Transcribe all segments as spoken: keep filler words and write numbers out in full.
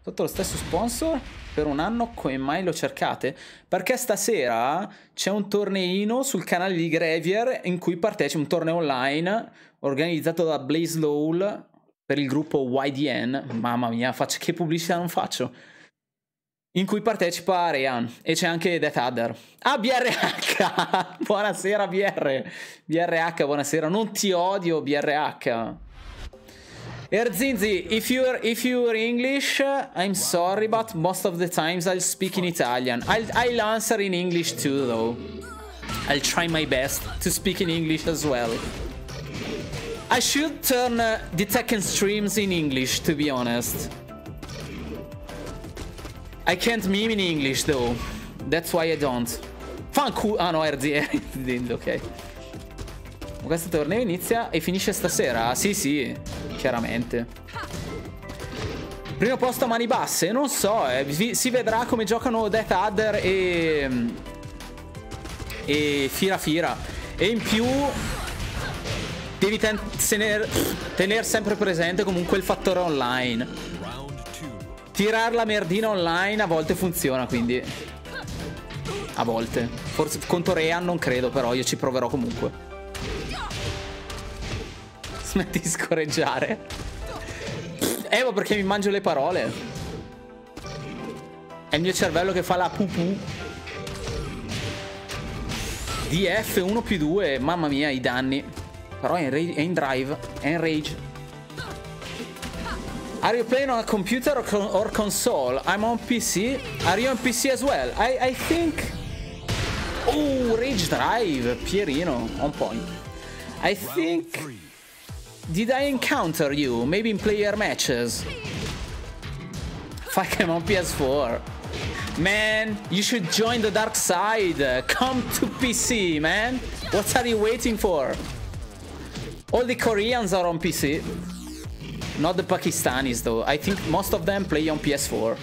Sotto lo stesso sponsor per un anno, come mai lo cercate? Perché stasera c'è un torneino sul canale di Gravier in cui partecipa un torneo online organizzato da Blaze Law per il gruppo Y D N. Mamma mia, faccio, che pubblicità non faccio? In cui partecipa Rean e c'è anche Death Adder. Ah, B R H! Buonasera B R. B R H, buonasera. Non ti odio B R H. Erzinzi, if you're if you're English, I'm sorry, but most of the times I'll speak in Italian. I'll I'll answer in English too, though. I'll try my best to speak in English as well. I should turn uh, the Tekken streams in English, to be honest. I can't meme in English, though. That's why I don't. Fanculo. Ah no, R Z, ok. Questo torneo inizia e finisce stasera? Sì, sì, chiaramente. Primo posto a mani basse? Non so, eh. Si vedrà come giocano Death Adder e... e Fira Fira. E in più devi ten tener... tenere sempre presente comunque il fattore online. Tirar la merdina online a volte funziona, quindi... a volte. Forse contro Rean non credo, però io ci proverò comunque. Smetti di scorreggiare. Eh, ma perché mi mangio le parole. È il mio cervello che fa la pupù. D F uno più due. Mamma mia, i danni. Però è in, è in drive. È in rage. Are you playing on a computer or, con or console? I'm on P C. Are you on P C as well? I, I think... Oh, rage drive. Pierino. On point. I think... Did I encounter you? Maybe in player matches? Fuck, I'm on P S four. Man, you should join the dark side. Come to P C, man. What are you waiting for? All the Koreans are on P C. Not the Pakistanis, though. I think most of them play on P S four.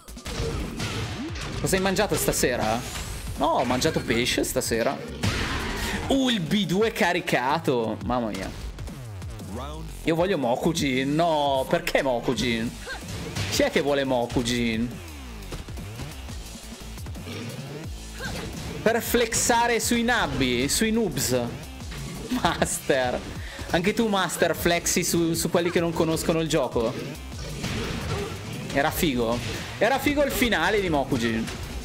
Cosa hai mangiato stasera? No, ho mangiato pesce stasera. Uh, il B due caricato. Mamma mia. Io voglio Mokujin. No, perché Mokujin? Chi è che vuole Mokujin? Per flexare sui nabbi, sui noobs. Master. Anche tu, Master, flexi su, su quelli che non conoscono il gioco. Era figo. Era figo il finale di Mokujin.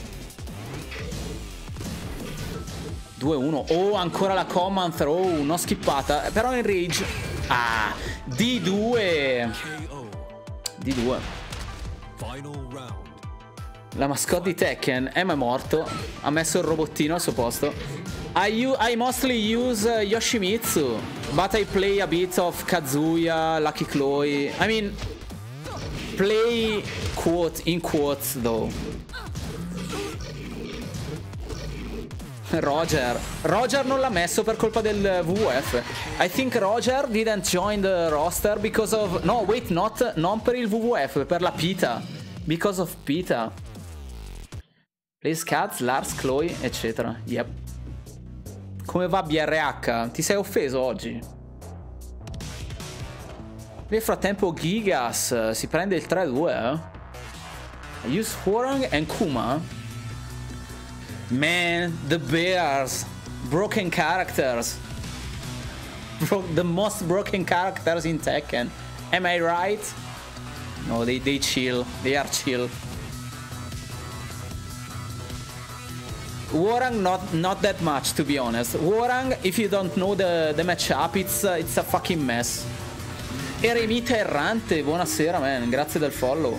due uno. Oh, ancora la command throw. Oh, non skippata. Però in rage. Ah, D due. D due. La mascotte di Tekken. Eh, ma è morto. Ha messo il robottino al suo posto. I, I mostly use uh, Yoshimitsu, but I play a bit of Kazuya, Lucky Chloe. I mean, play quote in quotes though. Roger. Roger non l'ha messo per colpa del W W F. I think Roger didn't join the roster because of... No, wait, not, non per il W W F, per la Pita. Because of Pita. Plays Cats, Lars, Chloe, eccetera. Yep. Come va B R H? Ti sei offeso oggi? Nel frattempo Gigas si prende il tre due, eh? I use Hwoarang and Kuma. Man, the Bears. Broken characters. Bro the most broken characters in Tekken. Am I right? No, they, they chill. They are chill. Hwoarang not not that much, to be honest. Hwoarang, if you don't know the, the matchup, it's, uh, it's a fucking mess. Eremita errante, buonasera man, grazie del follow.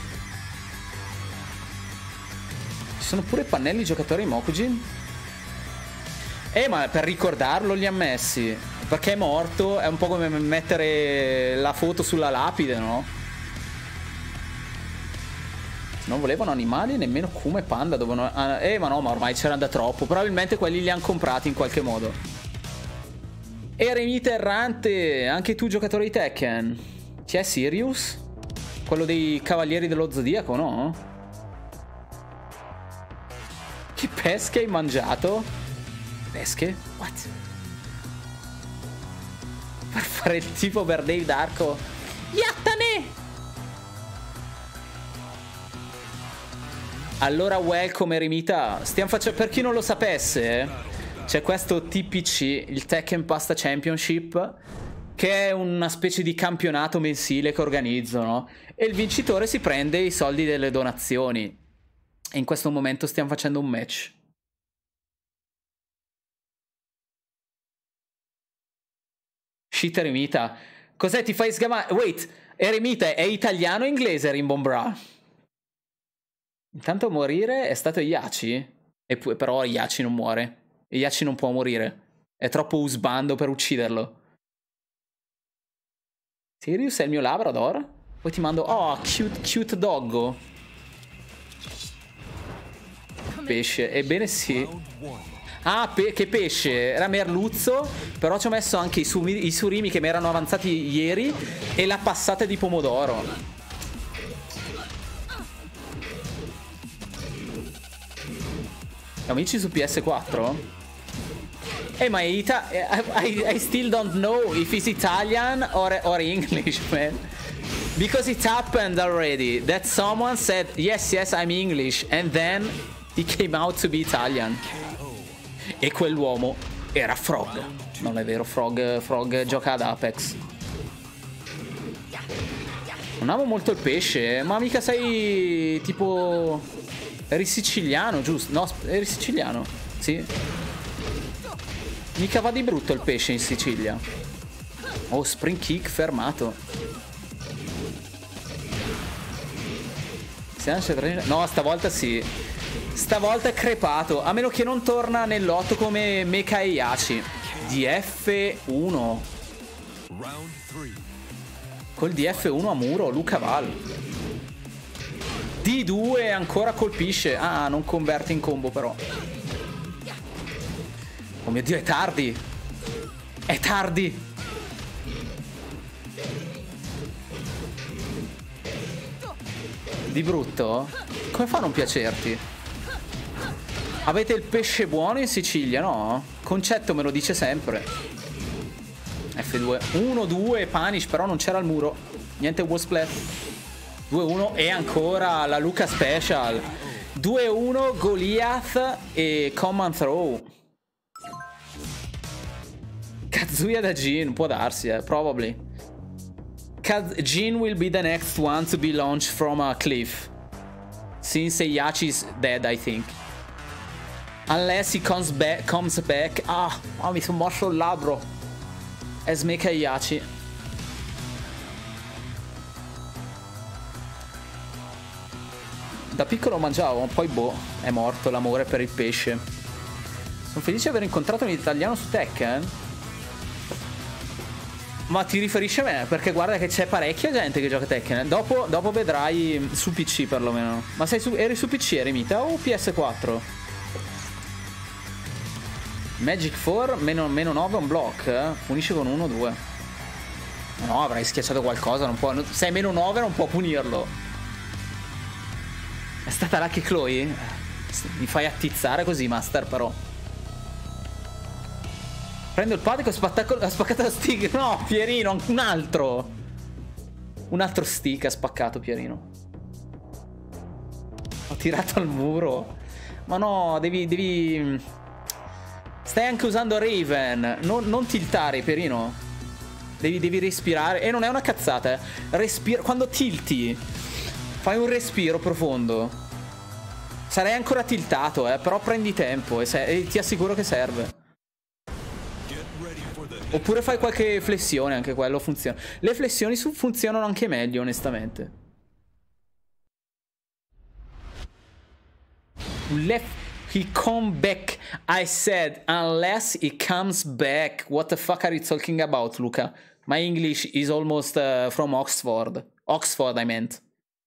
Ci sono pure pannelli giocatori Mokujin. Eh, ma per ricordarlo li ha messi. Perché è morto, è un po' come mettere la foto sulla lapide, no? Non volevano animali, nemmeno Kuma e Panda dovevano... Eh, ma no, ma ormai c'erano da troppo. Probabilmente quelli li hanno comprati in qualche modo. Eremita errante, anche tu giocatore di Tekken. Chi è Sirius? Quello dei Cavalieri dello Zodiaco, no? Che pesche hai mangiato? Pesche? What? Per fare il tipo per Dave Darko. Yattane! Allora, welcome Eremita. Stiamo facendo, per chi non lo sapesse, c'è questo T P C, il Tekken Pasta Championship, che è una specie di campionato mensile che organizzano, e il vincitore si prende i soldi delle donazioni. E in questo momento stiamo facendo un match. Shit, Eremita. Cos'è? Ti fai sgamare? Wait, Eremita è italiano o inglese, Rimbombra? Intanto morire è stato Yachi. E però Yachi non muore. Yachi non può morire. È troppo usbando per ucciderlo. Sirius è il mio Labrador? Poi ti mando... Oh, cute, cute doggo. Pesce. Ebbene sì. Ah, pe che pesce. Era merluzzo. Però ci ho messo anche i, sumi, i surimi che mi erano avanzati ieri. E la passata di pomodoro. Amici su P S quattro? Eh, ma Ita I, I still don't know if it's Italian or, or English, man. Because it happened already. That someone said, yes, yes, I'm English. And then he came out to be Italian. E quell'uomo era Frog. Non è vero, Frog, Frog gioca ad Apex. Non amo molto il pesce, ma mica sei tipo... Eri siciliano, giusto? No, eri siciliano. Sì. Mica va di brutto il pesce in Sicilia. Oh, spring kick fermato. No, stavolta sì. Stavolta è crepato. A meno che non torna nell'otto come Mecha e Yachi. D F uno. Col D F uno a muro, Luca Val. D due ancora colpisce. Ah, non converte in combo però. Oh mio Dio, è tardi. È tardi. Di brutto? Come fa a non piacerti? Avete il pesce buono in Sicilia, no? Concetto me lo dice sempre. F due. uno due punish, però non c'era il muro. Niente wall splat. due uno e ancora la Luca Special. due uno Goliath e Command Throw. Kazuya da Jin, può darsi, eh, probably. Kaz Jin will be the next one to be launched from a cliff. Since Yachi is dead, I think. Unless he comes back, comes back. Ah, oh, mi sono morso il labbro. As Mecha Yachi. Da piccolo mangiavo, poi boh, è morto l'amore per il pesce. Sono felice di aver incontrato un italiano su Tekken. Ma ti riferisci a me? Perché guarda che c'è parecchia gente che gioca Tekken. Dopo, dopo vedrai su P C perlomeno. Ma sei su, eri su P C, Eremita, o P S quattro? Magic quattro, meno, meno nove un block, eh? Punisce con uno due. No, avrai schiacciato qualcosa, non può... Se è meno nove non può punirlo. È stata Lucky Chloe? Mi fai attizzare così, Master, però. Prendo il pad e ho spaccato la stick. No, Pierino, un altro. Un altro stick ha spaccato, Pierino. Ho tirato al muro. Ma no, devi... devi... Stai anche usando Raven. Non, non tiltare, Pierino. Devi, devi respirare. E non è una cazzata, eh. Respira... Quando tilti, fai un respiro profondo. Sarei ancora tiltato, eh. Però prendi tempo e, e ti assicuro che serve. Oppure fai qualche flessione, anche quello funziona. Le flessioni funzionano anche meglio, onestamente. Left, he come back. I said, unless he comes back. What the fuck are you talking about, Luca? My English is almost uh, from Oxford. Oxford, I meant.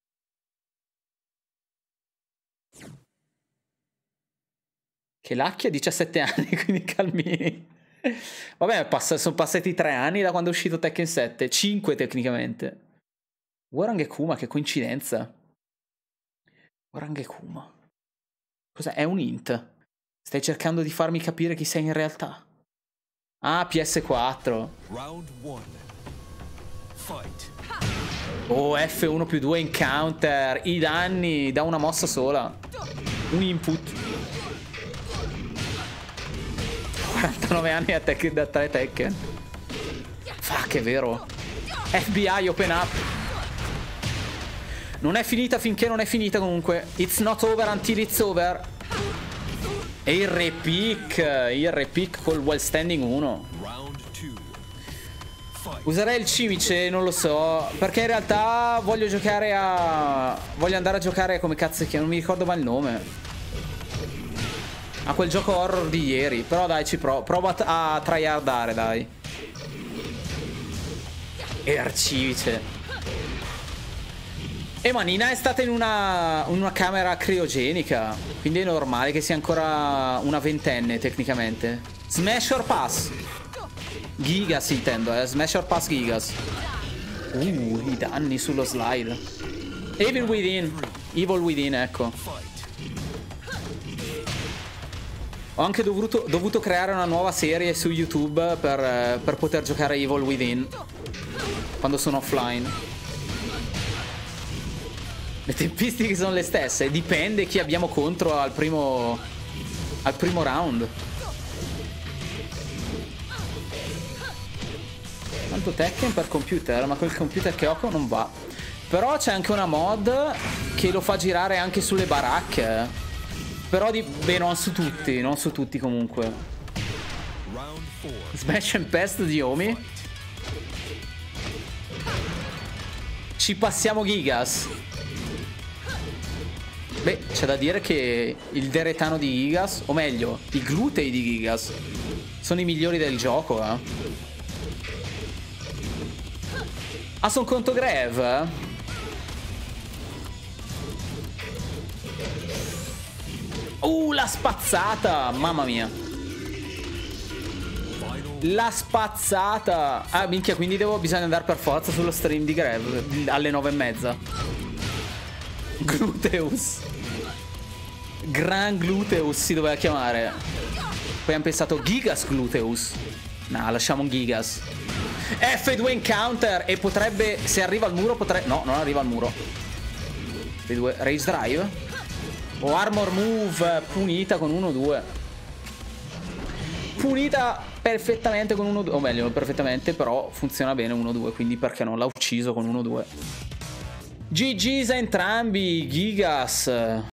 Che lacchia, diciassette anni, quindi calmini. Vabbè, passa, sono passati tre anni da quando è uscito Tekken sette. cinque tecnicamente. Warang e Kuma, che coincidenza. Warang e Kuma. Cos'è? È un int. Stai cercando di farmi capire chi sei in realtà. Ah, P S quattro. Round one. Fight. Oh, F uno più due in counter. I danni da una mossa sola. Un input. quarantanove anni a tech, da tre Tekken. Fuck, è vero. F B I open up. Non è finita finché non è finita comunque. It's not over until it's over. E il repick. Il repick col while standing uno. Userei il cimice, non lo so. Perché in realtà voglio giocare a... Voglio andare a giocare come cazzo che non mi ricordo mai il nome. A quel gioco horror di ieri. Però dai, ci provo. Provo a, a tryhardare, dai. E arcivice. E Manina è stata in una, una camera criogenica. Quindi è normale che sia ancora una ventenne tecnicamente. Smash or pass? Gigas intendo, eh. Smash or pass Gigas. Uh, i danni sullo slide. Evil Within. Evil Within, ecco. Ho anche dovuto, dovuto creare una nuova serie su YouTube per, per poter giocare Evil Within quando sono offline. Le tempistiche sono le stesse. Dipende chi abbiamo contro al primo, al primo round. Tanto Tekken per computer, ma quel computer che ho non va. Però c'è anche una mod che lo fa girare anche sulle baracche. Però di... Beh, non su tutti, non su tutti comunque. Smash and Pest di Omi. Ci passiamo Gigas. Beh, c'è da dire che il deretano di Gigas, o meglio, i glutei di Gigas, sono i migliori del gioco, eh. Ah, sono contro Greve? Uh, la spazzata! Mamma mia. La spazzata! Ah, minchia, quindi devo, bisogna andare per forza sullo stream di Greve alle nove e mezza. Gluteus. Gran Gluteus si doveva chiamare. Poi hanno pensato Gigas Gluteus. No, lasciamo un Gigas. F due in counter. E potrebbe, se arriva al muro, potrebbe... No, non arriva al muro. F due, Rage Drive. O Armor Move punita con uno due. Punita perfettamente con uno due. O meglio, non perfettamente, però funziona bene uno due. Quindi perché non l'ha ucciso con uno due. G G's a entrambi, Gigas.